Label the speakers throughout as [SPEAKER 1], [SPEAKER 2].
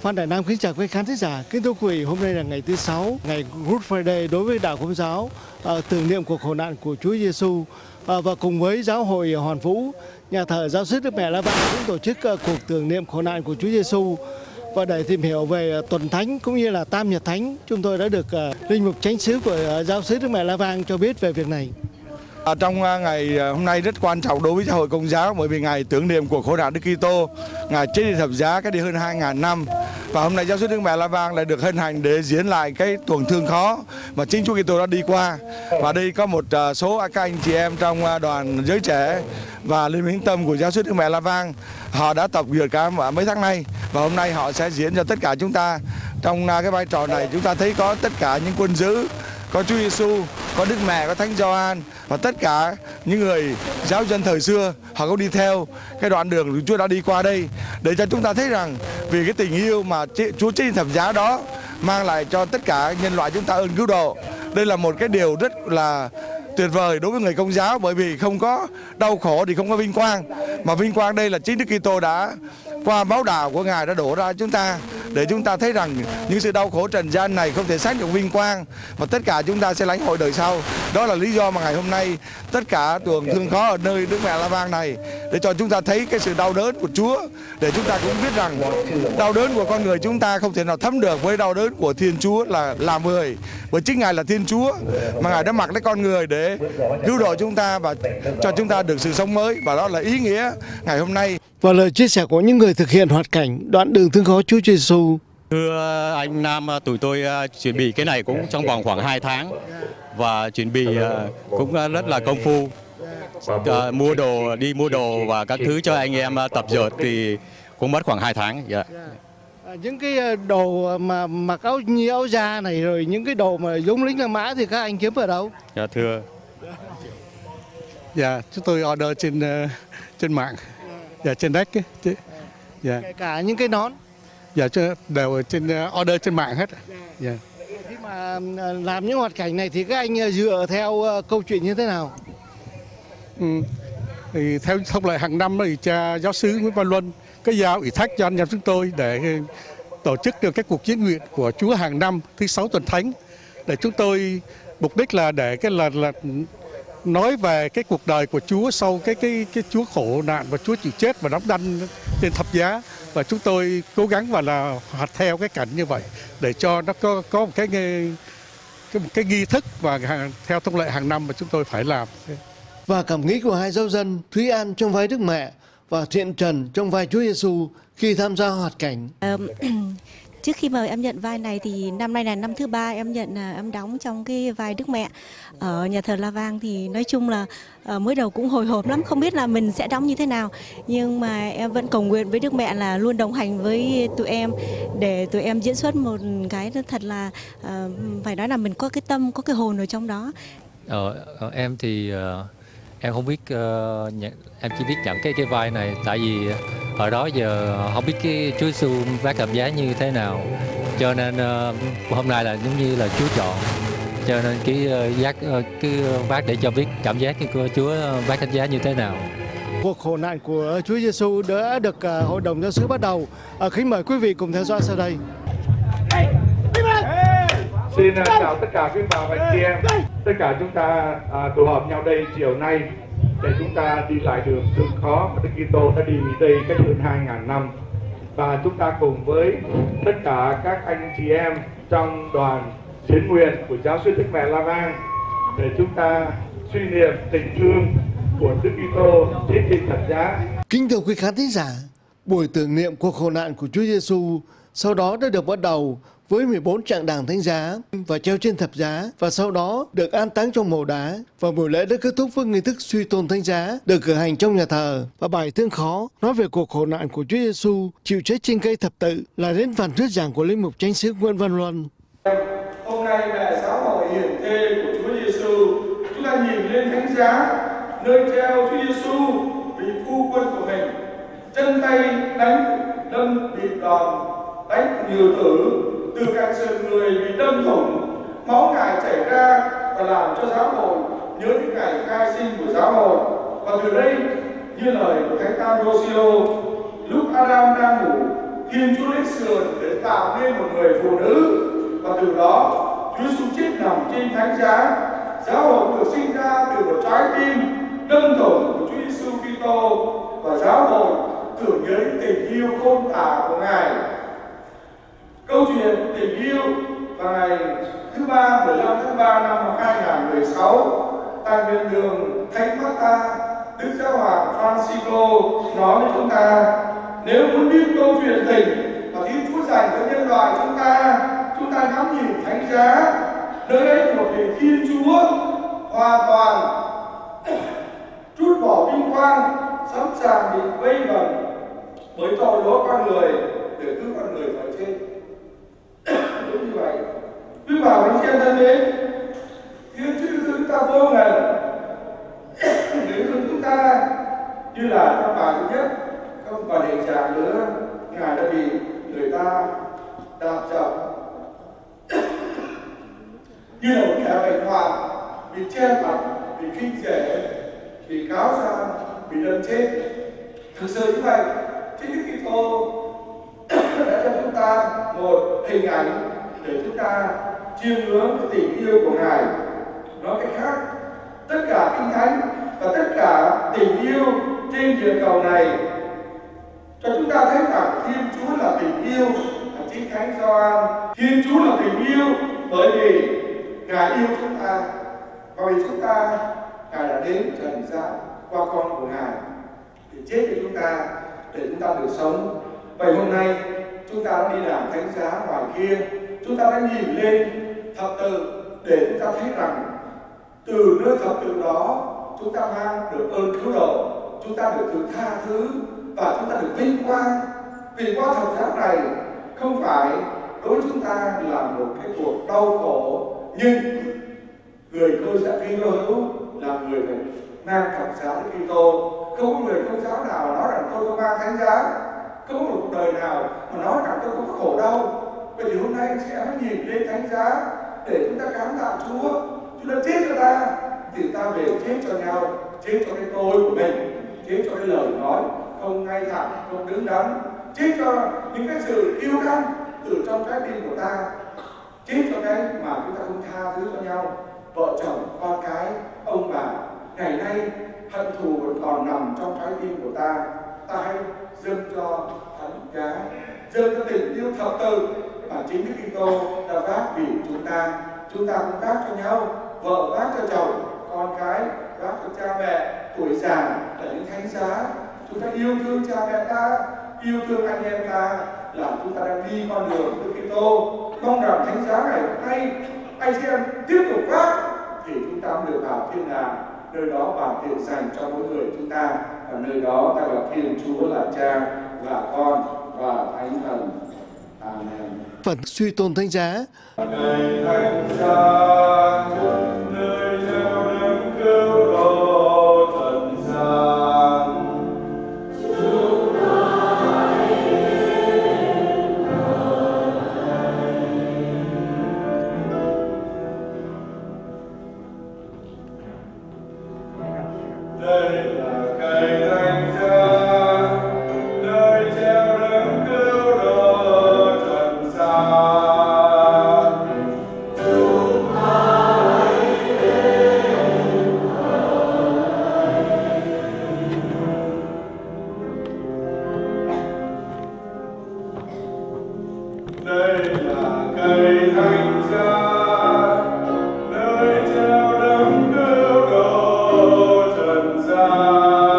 [SPEAKER 1] Phan Đại Nam kính chào quý khán thính giả. Kính thưa quý vị, hôm nay là ngày thứ 6, ngày Good Friday đối với đạo Công giáo, tưởng niệm cuộc khổ nạn của Chúa Giêsu, và cùng với Giáo hội Hoàn Vũ, nhà thờ Giáo xứ Đức Mẹ La Vang cũng tổ chức cuộc tưởng niệm khổ nạn của Chúa Giêsu. Và để tìm hiểu về tuần thánh cũng như là Tam Nhật Thánh, chúng tôi đã được linh mục chánh xứ của Giáo xứ Đức Mẹ La Vang cho biết về việc này.
[SPEAKER 2] Trong ngày hôm nay rất quan trọng đối với Giáo hội Công giáo, bởi vì ngày tưởng niệm của khổ nạn Đức Kitô, ngày chết trên thập giá cách đây hơn 2.000 năm. Và hôm nay Giáo xứ Đức Mẹ La Vang lại được hân hạnh để diễn lại cái tuần thương khó mà chính Chúa Kitô đã đi qua. Và đây có một số các anh chị em trong đoàn giới trẻ và Liên minh tâm của Giáo xứ Đức Mẹ La Vang, họ đã tập dượt cả mấy tháng nay và hôm nay họ sẽ diễn cho tất cả chúng ta. Trong cái vai trò này chúng ta thấy có tất cả những quân dữ, có Chúa Giêsu, có Đức Mẹ, có Thánh Gioan và tất cả những người giáo dân thời xưa, họ cũng đi theo cái đoạn đường Chúa đã đi qua đây để cho chúng ta thấy rằng vì cái tình yêu mà Chúa chết trên thập giá đó mang lại cho tất cả nhân loại chúng ta ơn cứu độ. Đây là một cái điều rất là tuyệt vời đối với người Công giáo, bởi vì không có đau khổ thì không có vinh quang, mà vinh quang đây là chính Đức Kitô đã qua máu đào của Ngài đã đổ ra chúng ta, để chúng ta thấy rằng những sự đau khổ trần gian này không thể sánh được vinh quang, và tất cả chúng ta sẽ lãnh hội đời sau. Đó là lý do mà ngày hôm nay tất cả tuần thương khó ở nơi Đức Mẹ La Vang này để cho chúng ta thấy cái sự đau đớn của Chúa, để chúng ta cũng biết rằng đau đớn của con người chúng ta không thể nào thấm được với đau đớn của Thiên Chúa là người, bởi chính Ngài là Thiên Chúa mà Ngài đã mặc lấy con người để cứu độ chúng ta và cho chúng ta được sự sống mới, và đó là ý nghĩa ngày hôm nay.
[SPEAKER 1] Và lời chia sẻ của những người thực hiện hoạt cảnh đoạn đường thương khó Chúa Giêsu.
[SPEAKER 3] Thưa anh Nam, tụi tôi chuẩn bị cái này cũng trong vòng khoảng 2 tháng và chuẩn bị cũng rất là công phu, đi mua đồ và các thứ cho anh em tập dượt thì cũng mất khoảng 2 tháng.
[SPEAKER 1] Những cái đồ mà mặc áo như áo da này, rồi những cái đồ mà giống lính La Mã thì các anh kiếm ở đâu?
[SPEAKER 3] Dạ thưa.
[SPEAKER 4] Dạ, chúng tôi order trên mạng, dạ trên Dex. Dạ.
[SPEAKER 1] Kể cả những cái nón.
[SPEAKER 4] Dạ đều order trên mạng hết. Dạ.
[SPEAKER 1] Khi mà làm những hoạt cảnh này thì các anh dựa theo câu chuyện như thế nào?
[SPEAKER 4] Thì theo thông lệ hàng năm thì cha giáo xứ Nguyễn Văn Luân có giao ủy thác cho anh em chúng tôi để tổ chức được các cuộc diễn nguyện của Chúa hàng năm thứ 6 tuần thánh, để chúng tôi mục đích là để là nói về cái cuộc đời của Chúa sau cái Chúa khổ nạn và Chúa chịu chết và đóng đanh trên thập giá, và chúng tôi cố gắng và là hoạt theo cái cảnh như vậy để cho nó có một cái nghi thức và theo thông lệ hàng năm mà chúng tôi phải làm.
[SPEAKER 1] Và cảm nghĩ của hai giáo dân Thúy An trong vai Đức Mẹ và Thiện Trần trong vai Chúa Giêsu khi tham gia hoạt cảnh.
[SPEAKER 5] Trước khi mà em nhận vai này thì năm nay là năm thứ 3 em đóng trong cái vai Đức Mẹ ở nhà thờ La Vang, thì nói chung là mới đầu cũng hồi hộp lắm, không biết là mình sẽ đóng như thế nào, nhưng mà em vẫn cầu nguyện với Đức Mẹ là luôn đồng hành với tụi em để tụi em diễn xuất một cái thật là phải nói là mình có cái tâm, có cái hồn ở trong đó.
[SPEAKER 6] Em thì em không biết, em chỉ biết nhận cái vai này tại vì ở đó giờ không biết cái Chúa Giêsu vác thập giá như thế nào, cho nên hôm nay là giống như là Chúa chọn, cho nên cái vác để cho biết cảm giác của Chúa vác thập giá như thế nào.
[SPEAKER 1] Cuộc khổ nạn của Chúa Giêsu đã được Hội đồng Giáo xứ bắt đầu. Kính mời quý vị cùng theo dõi sau đây.
[SPEAKER 2] Xin chào tất cả quý bà và chị em. Tất cả chúng ta tụ họp nhau đây chiều nay để chúng ta đi lại đường thương khó mà Đức Kitô đã đi đây cách hơn 2.000 năm. Và chúng ta cùng với tất cả các anh chị em trong đoàn chiến nguyện của Giáo xứ Đức Mẹ La Vang để chúng ta suy niệm tình thương của Đức Kitô chết trên thập giá.
[SPEAKER 1] Kính thưa quý khán thính giả, buổi tưởng niệm cuộc khổ nạn của Chúa Giêsu sau đó đã được bắt đầu với 14 trạng đàng thánh giá và treo trên thập giá, và sau đó được an táng trong mồ đá, và buổi lễ đã kết thúc với nghi thức suy tôn thánh giá được cử hành trong nhà thờ. Và bài thương khó nói về cuộc khổ nạn của Chúa Giêsu chịu chết trên cây thập tự là đến phần thuyết giảng của linh mục chánh xứ Nguyễn Văn Luân.
[SPEAKER 7] Hôm nay là giáo hội hiển thê của Chúa Giêsu, chúng ta nhìn lên thánh giá nơi treo Chúa Giêsu vị phu quân của mình, chân tay đâm bịt đòn, đánh nhiều tử, từ cạnh sườn người bị đâm thủng, máu Ngài chảy ra và làm cho giáo hội nhớ đến ngày khai sinh của giáo hội. Và từ đây, như lời của Thánh Ambrosio, lúc Adam đang ngủ, Thiên Chúa lấy sườn để tạo nên một người phụ nữ, và từ đó Chúa Giêsu chết nằm trên thánh giá. Giáo hội được sinh ra từ một trái tim đơn thuần của Chúa Giêsu Kitô, và giáo hội tưởng nhớ tình yêu khôn tả của Ngài. Câu chuyện tình yêu vào ngày thứ ba 15 tháng 3 năm 2016 tại miền đường Thánh Marta, Đức Giáo hoàng Francisco nói với chúng ta: nếu muốn biết câu chuyện tình mà Thiên Chúa dành cho nhân loại chúng ta ngắm nhìn thánh giá. Nơi đây một vị Thiên Chúa hoàn toàn trút bỏ vinh quang, sẵn sàng bị vây bẩn bởi tội lỗi con người để cứu con người khỏi chết. Đúng như vậy, quý bà anh chị em thân mến, Thiên Chúa yêu chúng ta vô ngần, để yêu chúng ta như là các bà thứ nhất, không còn hình trạng nữa. Ngài đã bị người ta đạp dập như là một kẻ bệnh hoạn, bị che mặt, bị khinh rẻ, bị cáo ra, bị đâm chết. Thực sự như vậy, Chúa Kitô đã cho chúng ta một hình ảnh để chúng ta chiêm ngưỡng cái tình yêu của Ngài. Nói cách khác, tất cả Kinh Thánh và tất cả tình yêu trên địa cầu này cho chúng ta thấy rằng Thiên Chúa là tình yêu. Chính Thánh Gioan, Thiên Chúa là tình yêu bởi vì Ngài yêu chúng ta, và vì chúng ta, Ngài đã đến trần gian qua con của Ngài để chết cho chúng ta, để chúng ta được sống. Vậy hôm nay chúng ta đã đi làm thánh giá ngoài kia, chúng ta đã nhìn lên thập tự để chúng ta thấy rằng từ nơi thập tự đó chúng ta mang được ơn cứu độ, chúng ta được sự tha thứ và chúng ta được vinh quang. Vì qua thập giá này không phải đối với chúng ta là một cái cuộc đau khổ, nhưng người Cơ Đốc hữu là người phải mang thập giá Đức Kitô. Không có người Công giáo nào nói rằng tôi không mang thánh giá, không có một cuộc đời nào mà nói rằng tôi không có khổ đau. Vậy thì hôm nay anh sẽ nhìn lên thánh giá để chúng ta cảm tạ Chúa. Chúa đã chết cho ta, thì ta về chết cho nhau, chết cho cái tôi của mình, chết cho cái lời nói không ngay thẳng, không đứng đắn, chết cho những cái sự yêu đắm từ trong trái tim của ta, chết cho cái mà chúng ta không tha thứ cho nhau, vợ chồng, con cái, ông bà. Ngày nay hận thù vẫn còn nằm trong trái tim của ta. Ta hãy dâng cho thánh giá, dâng cho tình yêu thập tự mà chính Đức Kitô đã vác vì chúng ta. Chúng ta cũng vác cho nhau, vợ vác cho chồng, con cái vác cho cha mẹ, tuổi già là những thánh giá. Chúng ta yêu thương cha mẹ ta, yêu thương anh em ta, là chúng ta đang đi con đường Đức Kitô. Mong rằng thánh giá ngày hôm nay anh chị em tiếp tục vác thì chúng ta được vào thiên đàng, nơi đó bảo tiền dành cho mỗi người chúng ta, và nơi đó ta gặp Thiên Chúa là Cha và Con và Thánh Thần. Amen.
[SPEAKER 1] Phần suy tôn thánh giá.
[SPEAKER 7] Này thánh giá, nơi gieo đấng cứu độ trần gian. Đây là cây thánh giá, nơi gieo đấng cứu độ trần gian. Chúng hãy đến đây là cây thánh giá, nơi gieo đấng cứu độ trần gian.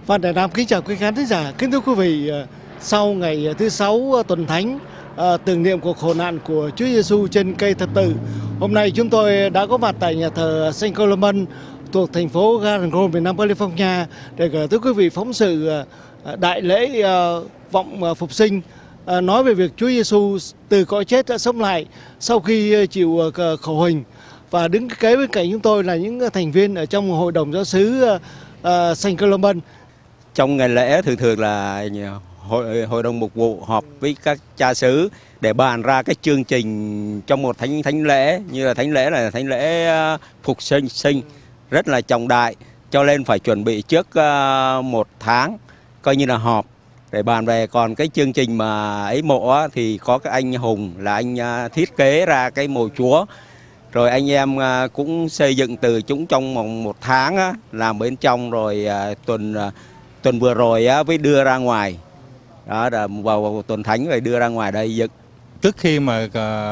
[SPEAKER 1] Phan Đại Nam kính chào quý khán thính giả. Kính thưa quý vị, sau ngày thứ 6 tuần thánh tưởng niệm cuộc khổ nạn của Chúa Giêsu trên cây thập tự, hôm nay chúng tôi đã có mặt tại nhà thờ Saint Columban thuộc thành phố Garden Grove, miền Nam California để gửi tới quý vị phóng sự đại lễ vọng phục sinh, nói về việc Chúa Giêsu từ cõi chết đã sống lại sau khi chịu khổ hình. Và đứng kế bên cạnh chúng tôi là những thành viên ở trong hội đồng giáo xứ Saint Columban.
[SPEAKER 8] Trong ngày lễ thường là hội đồng mục vụ họp với các cha xứ để bàn ra cái chương trình trong một thánh lễ, như là thánh lễ phục sinh rất là trọng đại, cho nên phải chuẩn bị trước 1 tháng, coi như là họp để bàn về. Còn cái chương trình mà ấy mộ thì có cái anh Hùng là anh thiết kế ra cái mộ Chúa, rồi anh em cũng xây dựng từ chúng trong vòng 1 tháng làm bên trong, rồi tuần vừa rồi mới đưa ra ngoài đó, vào tuần thánh rồi đưa ra ngoài đây dựng.
[SPEAKER 3] Trước khi mà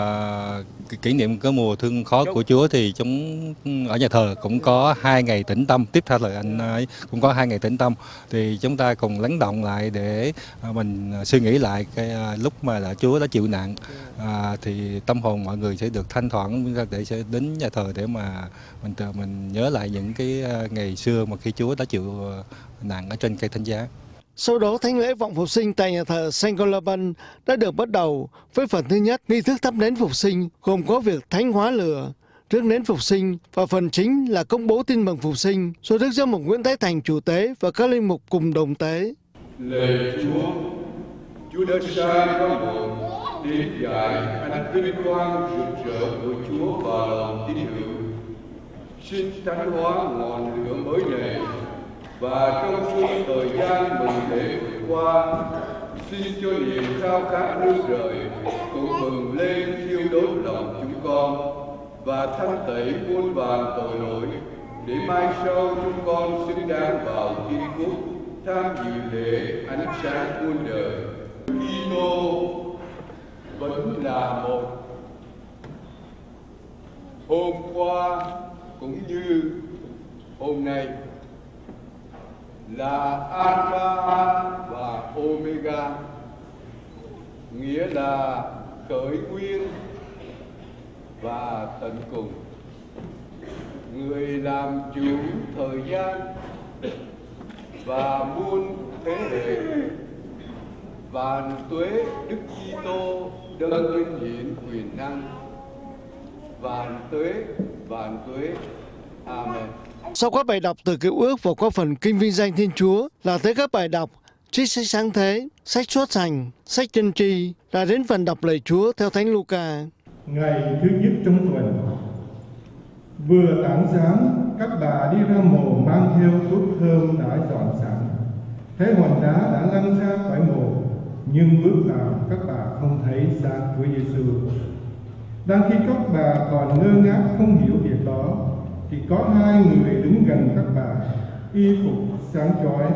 [SPEAKER 3] kỷ niệm cái mùa thương khó của Chúa thì chúng ở nhà thờ cũng có 2 ngày tĩnh tâm. Tiếp theo lời anh ấy cũng có 2 ngày tĩnh tâm, thì chúng ta cùng lắng động lại để mình suy nghĩ lại cái lúc mà là Chúa đã chịu nạn, thì tâm hồn mọi người sẽ được thanh thoảng để sẽ đến nhà thờ để mà mình nhớ lại những cái ngày xưa mà khi Chúa đã chịu nạn ở trên cây thánh giá.
[SPEAKER 1] Sau đó, thánh lễ vọng phục sinh tại nhà thờ Saint Columban đã được bắt đầu với phần thứ nhất, nghi thức thắp nến phục sinh, gồm có việc thánh hóa lửa, rước nến phục sinh, và phần chính là công bố tin mừng phục sinh do Đức Giám mục Nguyễn Thái Thành chủ tế và các linh mục cùng đồng tế.
[SPEAKER 7] Lạy Chúa đất sai có một đến dạy ánh vinh quang rực rỡ của Chúa vào lòng tín hữu. Xin thánh hóa ngọn lửa mới này, và trong suốt thời gian mừng lễ vừa qua, xin cho niềm khao khát nước rời cũng bừng lên thiêu đốt lòng chúng con, và thanh tẩy muôn vàn tội lỗi, để mai sau chúng con xứng đáng vào thiên quốc tham dự lễ ánh sáng muôn đời. Kitô vẫn là một. Hôm qua cũng như hôm nay, là Alpha và Omega, nghĩa là khởi nguyên và tận cùng, người làm chủ thời gian và muôn thế hệ. Vạn tuế Đức Kitô đấng vinh hiển quyền năng. Vạn tuế. Amen.
[SPEAKER 1] Sau các bài đọc từ Cựu Ước và qua phần Kinh vinh danh Thiên Chúa là tới các bài đọc trích sách Sáng Thế, sách Xuất Hành, sách Tiên tri, là đến phần đọc lời Chúa theo Thánh Luca.
[SPEAKER 9] Ngày thứ nhất trong tuần, vừa tảng sáng, các bà đi ra mồ mang theo thuốc thơm đã dọn sẵn. Thấy hòn đá đã lăn ra khỏi mồ, nhưng bước vào các bà không thấy xác Chúa Giêsu. Đang khi các bà còn ngơ ngác không hiểu việc đó, thì có 2 người đứng gần các bà, y phục sáng chói.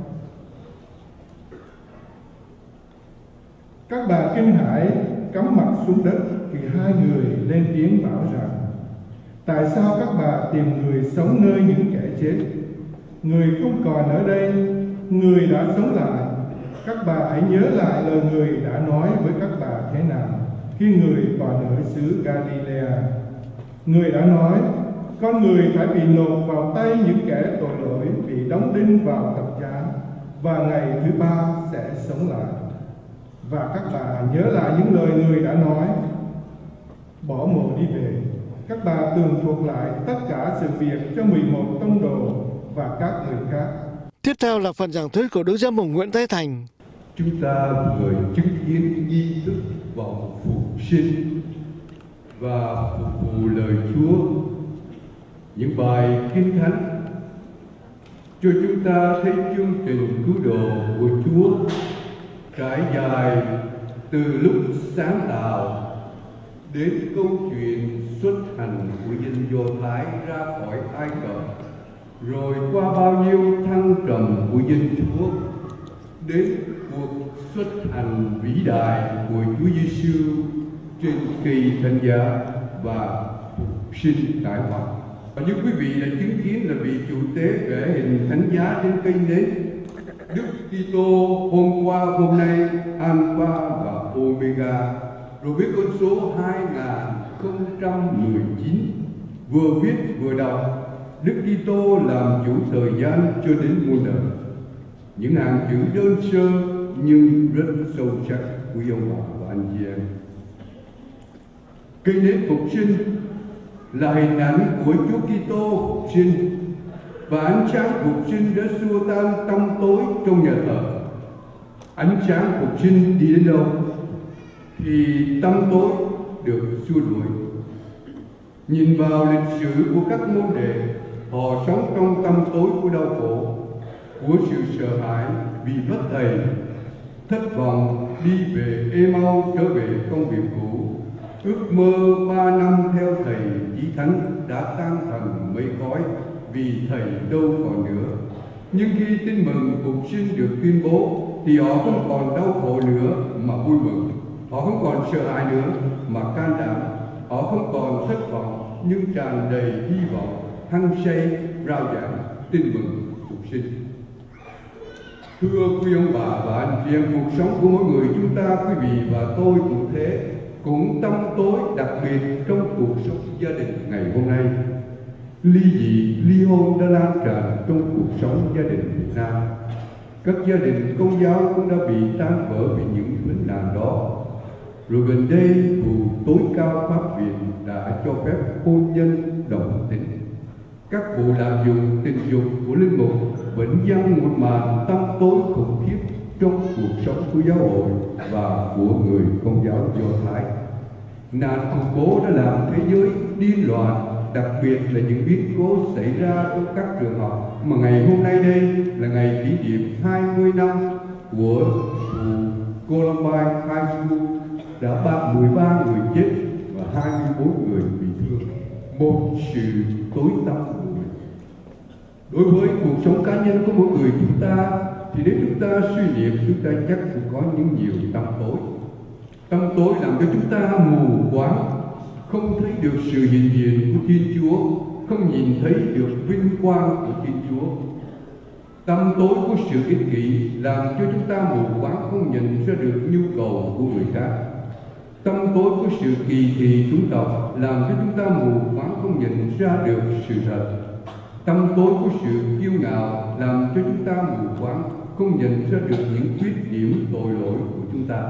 [SPEAKER 9] Các bà kinh hãi cắm mặt xuống đất, thì 2 người lên tiếng bảo rằng: tại sao các bà tìm người sống nơi những kẻ chết? Người không còn ở đây, người đã sống lại. Các bà hãy nhớ lại lời người đã nói với các bà thế nào khi người còn ở xứ Galilea. Người đã nói: con người phải bị nộp vào tay những kẻ tội lỗi, bị đóng đinh vào thập giá, và ngày thứ 3 sẽ sống lại. Và các bà nhớ lại những lời người đã nói. Bỏ mồ đi về, các bà tường thuật lại tất cả sự việc cho 11 tông đồ và các người khác.
[SPEAKER 1] Tiếp theo là phần giảng thuyết của Đức Giám mục Nguyễn Thái Thành.
[SPEAKER 7] Chúng ta vừa chứng kiến nghi thức vọng phục sinh và phục vụ lời Chúa, những bài kinh thánh cho chúng ta thấy chương trình cứu độ của Chúa trải dài từ lúc sáng tạo đến câu chuyện xuất hành của dân Do Thái ra khỏi Ai Cập, rồi qua bao nhiêu thăng trầm của dân Chúa đến cuộc xuất hành vĩ đại của Chúa Giêsu trên cây thánh giá và phục sinh cải hoàng. Và như quý vị đã chứng kiến là vị chủ tế vẽ hình thánh giá trên cây nến
[SPEAKER 9] Đức Kitô hôm qua hôm nay Alpha và Omega, rồi với con số 2019 vừa viết vừa đọc. Đức Kitô làm chủ thời gian cho đến muôn đời. Những hàng chữ đơn sơ nhưng rất sâu sắc, quý ông bà và anh chị em. Cây nến phục sinh là hình ảnh của Chúa Kitô phục sinh, và ánh sáng phục sinh đã xua tan tăm tối trong nhà thờ. Ánh sáng phục sinh đi đến đâu thì tăm tối được xua đuổi. Nhìn vào lịch sử của các môn đệ, họ sống trong tăm tối của đau khổ, của sự sợ hãi vì mất thầy, thất vọng đi về Ê-mau trở về công việc cũ. Ước mơ 3 năm theo thầy Chí Thánh đã tan thành mây khói vì thầy đâu còn nữa. Nhưng khi tin mừng phục sinh được tuyên bố thì họ không còn đau khổ nữa mà vui mừng. Họ không còn sợ hãi nữa mà can đảm. Họ không còn thất vọng nhưng tràn đầy hy vọng, hăng say rao giảng tin mừng phục sinh. Thưa quý ông bà và anh chị em, cuộc sống của mỗi người chúng ta, quý vị và tôi cũng thế, cũng tăm tối, đặc biệt trong cuộc sống gia đình ngày hôm nay. Ly dị, ly hôn đã lan tràn trong cuộc sống gia đình Việt Nam. Các gia đình Công giáo cũng đã bị tan vỡ vì những vấn nạn đó. Rồi gần đây, Vụ tối cao Pháp Viện đã cho phép hôn nhân đồng tính. Các vụ lạm dụng tình dục của linh mục vẫn dang một màn tăm tối khủng khiếp trong cuộc sống của giáo hội và của người Công giáo Do Thái. Nạn khủng bố đã làm thế giới điên loạn, đặc biệt là những biến cố xảy ra trong các trường học mà ngày hôm nay đây là ngày kỷ niệm 20 năm của vụ Columbine High School đã 13 người chết và 24 người bị thương. Một sự tối tăm của người. Đối với cuộc sống cá nhân của mỗi người chúng ta thì nếu chúng ta suy niệm, chúng ta chắc cũng có những nhiều tăm tối. Tăm tối làm cho chúng ta mù quáng, không thấy được sự hiện diện của Thiên Chúa, không nhìn thấy được vinh quang của Thiên Chúa. Tăm tối của sự ích kỷ làm cho chúng ta mù quáng, không nhận ra được nhu cầu của người khác. Tăm tối của sự kỳ thị chủng tộc làm cho chúng ta mù quáng, không nhận ra được sự thật. Tăm tối của sự kiêu ngạo làm cho chúng ta mù quáng, không nhận ra được những khuyết điểm tội lỗi của chúng ta.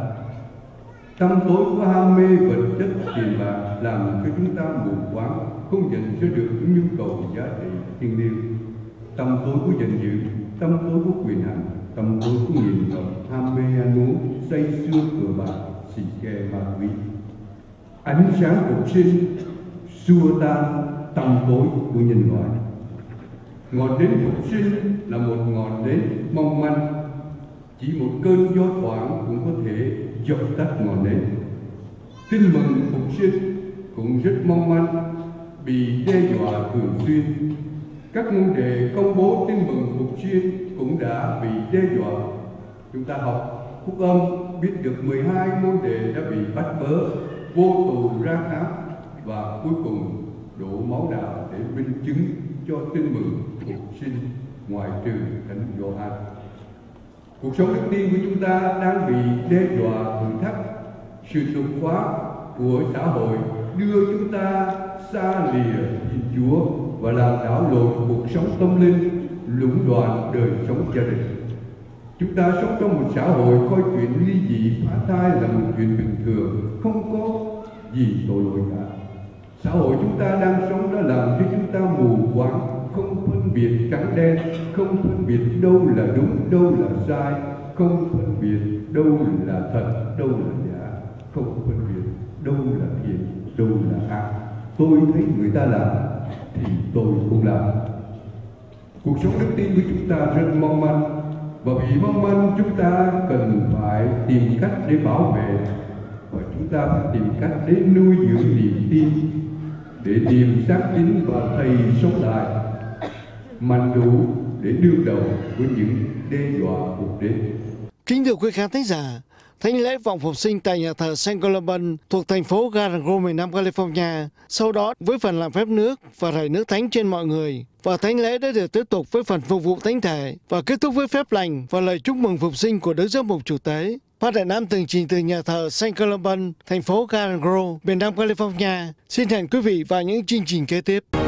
[SPEAKER 9] Tăm tối của ham mê vật chất tiền bạc làm cho chúng ta mù quáng, không nhận ra được những nhu cầu giá trị thiêng liêng. Tăm tối của giận dữ, tăm tối của quyền hành, tăm tối của nghiện ngập, ham mê ăn uống, say sưa cờ bạc, xì ke ma túy. Ánh sáng phục sinh xua tan tăm tối của nhân loại. Ngọn nến phục sinh là một ngọn nến mong manh, chỉ một cơn gió thoảng cũng có thể dập tắt ngọn nến. Tin mừng phục sinh cũng rất mong manh, bị đe dọa thường xuyên. Các môn đệ công bố tin mừng phục sinh cũng đã bị đe dọa. Chúng ta học Phúc Âm biết được 12 môn đệ đã bị bắt bớ, vô tù ra khám và cuối cùng đổ máu đạo để minh chứng cho tin mừng phục sinh, ngoại trừ Thánh Gioan. Cuộc sống đức tin của chúng ta đang bị đe dọa thử thách. Sự tục hóa của xã hội đưa chúng ta xa lìa Thiên Chúa và làm đảo lộn cuộc sống tâm linh, lũng đoạn đời sống gia đình. Chúng ta sống trong một xã hội coi chuyện ly dị phá thai là một chuyện bình thường, không có gì tội lỗi cả. Xã hội chúng ta đang sống đã làm cho chúng ta mù quáng, không phân biệt trắng đen, không phân biệt đâu là đúng, đâu là sai, không phân biệt đâu là thật, đâu là giả, không phân biệt đâu là thiện, đâu là ác. Tôi thấy người ta làm thì tôi cũng làm. Cuộc sống đức tin của chúng ta rất mong manh, và vì mong manh chúng ta cần phải tìm cách để bảo vệ, và chúng ta phải tìm cách để nuôi dưỡng niềm tin, để tìm xác tín và thầy sống lại, mạnh đủ để đương đầu với những đe dọa cuộc đến.
[SPEAKER 1] Kính thưa quý khán thính giả, thánh lễ vọng phục sinh tại nhà thờ San Columbus thuộc thành phố Garden Grove, miền Nam California. Sau đó với phần làm phép nước và rải nước thánh trên mọi người. Và thánh lễ đã được tiếp tục với phần phục vụ thánh thể và kết thúc với phép lành và lời chúc mừng phục sinh của Đức Giám mục chủ tế. Phát Đại Nam tường trình từ nhà thờ San Columbus, thành phố Garden Grove, miền Nam California. Xin hẹn quý vị vào những chương trình kế tiếp.